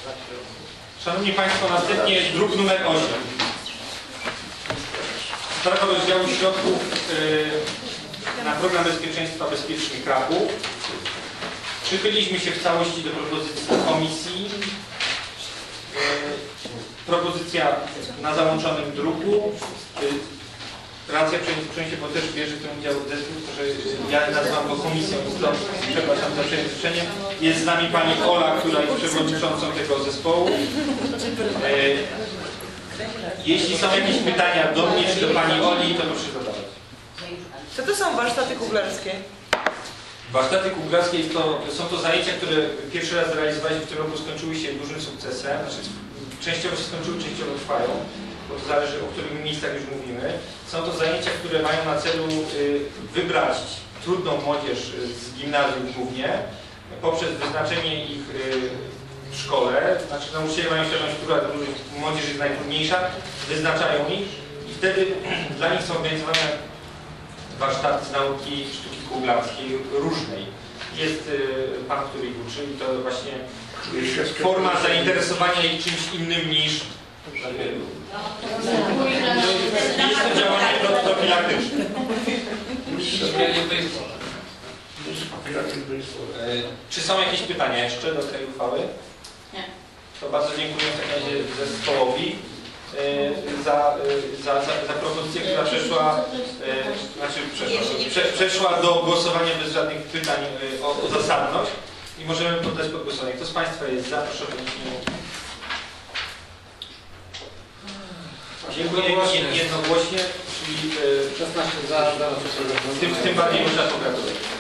Szanowni Państwo, następnie druk numer 8. Sprawa rozdziału środków na program bezpieczeństwa Bezpieczny Kraków. Przychyliśmy się w całości do propozycji komisji. Propozycja na załączonym druku. Racja przejęcie, bo też bierze w tym udział zespół, że ja nazywam go komisją, przepraszam za przejęzyczenie. Jest z nami pani Ola, która jest przewodniczącą tego zespołu. Jeśli są jakieś pytania do mnie czy do pani Oli, to proszę zadawać. Co to są warsztaty kuglarskie? Warsztaty kuglarskie są to zajęcia, które pierwszy raz zrealizowaliśmy w tym roku, skończyły się dużym sukcesem. Znaczy, częściowo się skończyły, częściowo trwają, bo to zależy, o których miejscach już mówimy. Są to zajęcia, które mają na celu wybrać trudną młodzież z gimnazjum głównie, poprzez wyznaczenie ich w szkole. Znaczy, nauczyciele mają świadomość, która młodzież jest najtrudniejsza, wyznaczają ich i wtedy dla nich są organizowane warsztaty z nauki sztuki kuglarskiej różnej. Jest pan, który ich uczy i to właśnie forma zainteresowania ich czymś innym niż jest to działanie profilaktyczne. Czy są jakieś pytania jeszcze do tej uchwały? Nie. To bardzo dziękuję w takim razie zespołowi za propozycję, która przeszła do głosowania bez żadnych pytań o zasadność i możemy poddać pod głosowanie. Kto z Państwa jest za? Proszę o podniesienie. Dziękuję jednogłośnie, czyli 16 za, tym bardziej można pogratulować.